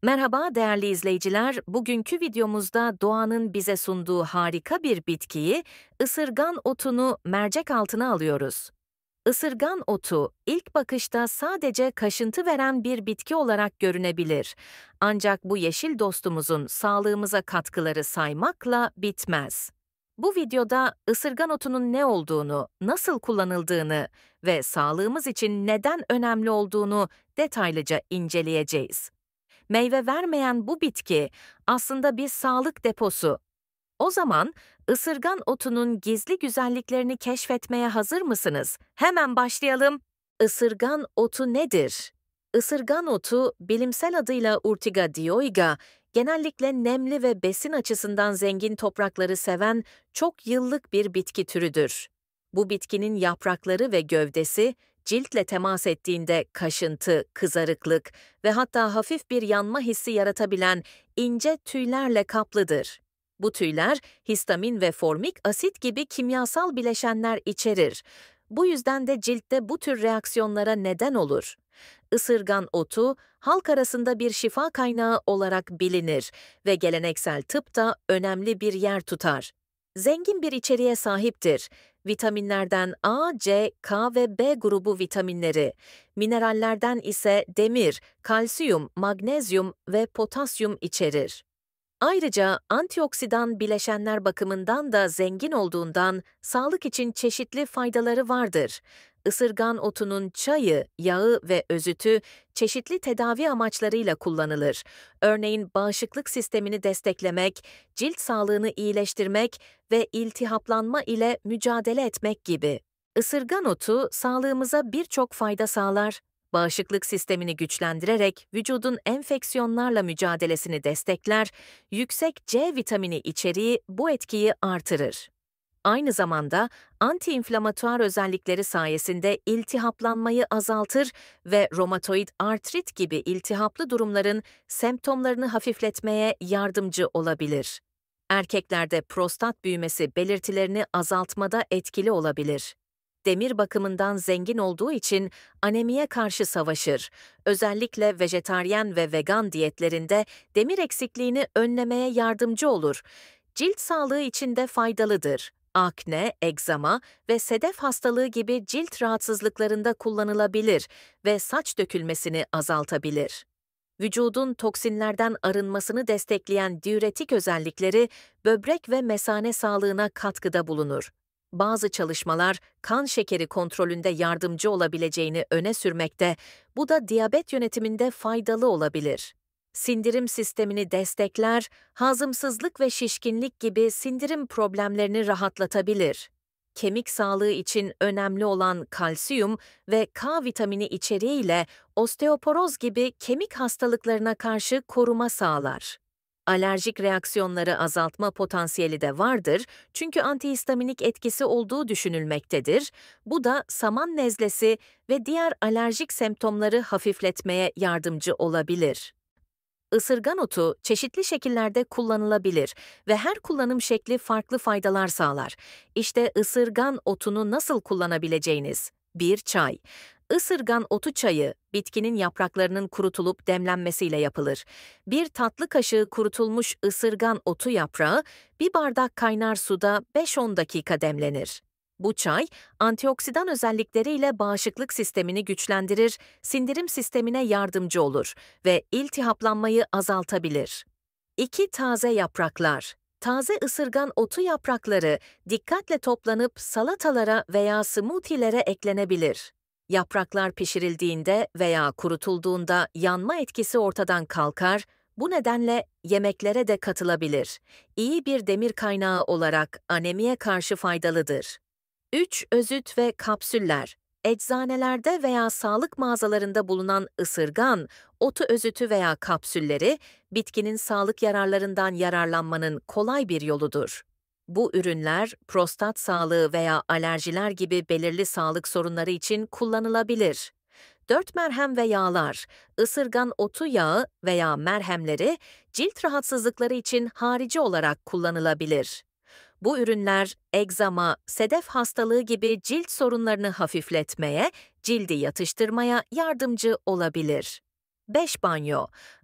Merhaba değerli izleyiciler. Bugünkü videomuzda doğanın bize sunduğu harika bir bitkiyi, ısırgan otunu mercek altına alıyoruz. Isırgan otu ilk bakışta sadece kaşıntı veren bir bitki olarak görünebilir. Ancak bu yeşil dostumuzun sağlığımıza katkıları saymakla bitmez. Bu videoda ısırgan otunun ne olduğunu, nasıl kullanıldığını ve sağlığımız için neden önemli olduğunu detaylıca inceleyeceğiz. Meyve vermeyen bu bitki aslında bir sağlık deposu. O zaman ısırgan otunun gizli güzelliklerini keşfetmeye hazır mısınız? Hemen başlayalım. Isırgan otu nedir? Isırgan otu, bilimsel adıyla Urtiga dioica, genellikle nemli ve besin açısından zengin toprakları seven çok yıllık bir bitki türüdür. Bu bitkinin yaprakları ve gövdesi, ciltle temas ettiğinde kaşıntı, kızarıklık ve hatta hafif bir yanma hissi yaratabilen ince tüylerle kaplıdır. Bu tüyler histamin ve formik asit gibi kimyasal bileşenler içerir. Bu yüzden de ciltte bu tür reaksiyonlara neden olur. Isırgan otu halk arasında bir şifa kaynağı olarak bilinir ve geleneksel tıpta önemli bir yer tutar. Zengin bir içeriğe sahiptir. Vitaminlerden A, C, K ve B grubu vitaminleri, minerallerden ise demir, kalsiyum, magnezyum ve potasyum içerir. Ayrıca antioksidan bileşenler bakımından da zengin olduğundan sağlık için çeşitli faydaları vardır. Isırgan otunun çayı, yağı ve özütü çeşitli tedavi amaçlarıyla kullanılır. Örneğin bağışıklık sistemini desteklemek, cilt sağlığını iyileştirmek ve iltihaplanma ile mücadele etmek gibi. Isırgan otu sağlığımıza birçok fayda sağlar. Bağışıklık sistemini güçlendirerek vücudun enfeksiyonlarla mücadelesini destekler, yüksek C vitamini içeriği bu etkiyi artırır. Aynı zamanda antiinflamatuar özellikleri sayesinde iltihaplanmayı azaltır ve romatoid artrit gibi iltihaplı durumların semptomlarını hafifletmeye yardımcı olabilir. Erkeklerde prostat büyümesi belirtilerini azaltmada etkili olabilir. Demir bakımından zengin olduğu için anemiye karşı savaşır. Özellikle vejetaryen ve vegan diyetlerinde demir eksikliğini önlemeye yardımcı olur. Cilt sağlığı için de faydalıdır. Akne, egzama ve sedef hastalığı gibi cilt rahatsızlıklarında kullanılabilir ve saç dökülmesini azaltabilir. Vücudun toksinlerden arınmasını destekleyen diüretik özellikleri böbrek ve mesane sağlığına katkıda bulunur. Bazı çalışmalar kan şekeri kontrolünde yardımcı olabileceğini öne sürmekte, bu da diyabet yönetiminde faydalı olabilir. Sindirim sistemini destekler, hazımsızlık ve şişkinlik gibi sindirim problemlerini rahatlatabilir. Kemik sağlığı için önemli olan kalsiyum ve K vitamini içeriğiyle osteoporoz gibi kemik hastalıklarına karşı koruma sağlar. Alerjik reaksiyonları azaltma potansiyeli de vardır çünkü antihistaminik etkisi olduğu düşünülmektedir. Bu da saman nezlesi ve diğer alerjik semptomları hafifletmeye yardımcı olabilir. Isırgan otu çeşitli şekillerde kullanılabilir ve her kullanım şekli farklı faydalar sağlar. İşte ısırgan otunu nasıl kullanabileceğiniz. 1. Çay. Isırgan otu çayı, bitkinin yapraklarının kurutulup demlenmesiyle yapılır. Bir tatlı kaşığı kurutulmuş ısırgan otu yaprağı, bir bardak kaynar suda 5-10 dakika demlenir. Bu çay, antioksidan özellikleriyle bağışıklık sistemini güçlendirir, sindirim sistemine yardımcı olur ve iltihaplanmayı azaltabilir. 2. Taze yapraklar. Taze ısırgan otu yaprakları dikkatle toplanıp salatalara veya smoothie'lere eklenebilir. Yapraklar pişirildiğinde veya kurutulduğunda yanma etkisi ortadan kalkar, bu nedenle yemeklere de katılabilir. İyi bir demir kaynağı olarak anemiye karşı faydalıdır. 3. Özüt ve kapsüller. Eczanelerde veya sağlık mağazalarında bulunan ısırgan, otu özütü veya kapsülleri, bitkinin sağlık yararlarından yararlanmanın kolay bir yoludur. Bu ürünler, prostat sağlığı veya alerjiler gibi belirli sağlık sorunları için kullanılabilir. 4. Merhem ve yağlar. Isırgan otu yağı veya merhemleri, cilt rahatsızlıkları için harici olarak kullanılabilir. Bu ürünler egzama, sedef hastalığı gibi cilt sorunlarını hafifletmeye, cildi yatıştırmaya yardımcı olabilir. 5. Banyo.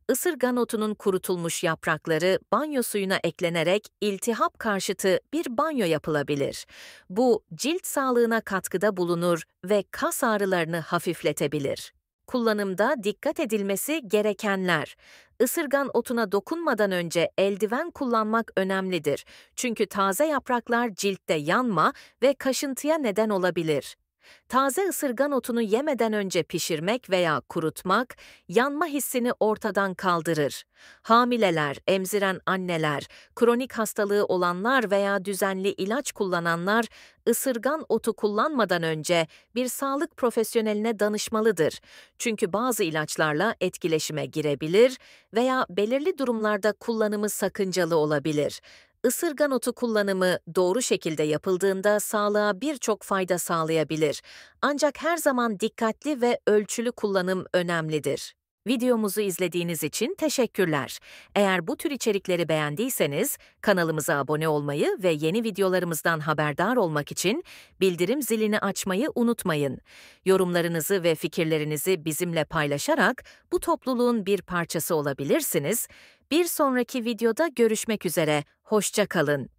Isırgan otunun kurutulmuş yaprakları banyo suyuna eklenerek iltihap karşıtı bir banyo yapılabilir. Bu cilt sağlığına katkıda bulunur ve kas ağrılarını hafifletebilir. Kullanımda dikkat edilmesi gerekenler. Isırgan otuna dokunmadan önce eldiven kullanmak önemlidir. Çünkü taze yapraklar ciltte yanma ve kaşıntıya neden olabilir. Taze ısırgan otunu yemeden önce pişirmek veya kurutmak, yanma hissini ortadan kaldırır. Hamileler, emziren anneler, kronik hastalığı olanlar veya düzenli ilaç kullananlar, ısırgan otu kullanmadan önce bir sağlık profesyoneline danışmalıdır. Çünkü bazı ilaçlarla etkileşime girebilir veya belirli durumlarda kullanımı sakıncalı olabilir. Isırgan otu kullanımı doğru şekilde yapıldığında sağlığa birçok fayda sağlayabilir. Ancak her zaman dikkatli ve ölçülü kullanım önemlidir. Videomuzu izlediğiniz için teşekkürler. Eğer bu tür içerikleri beğendiyseniz kanalımıza abone olmayı ve yeni videolarımızdan haberdar olmak için bildirim zilini açmayı unutmayın. Yorumlarınızı ve fikirlerinizi bizimle paylaşarak bu topluluğun bir parçası olabilirsiniz. Bir sonraki videoda görüşmek üzere. Hoşça kalın.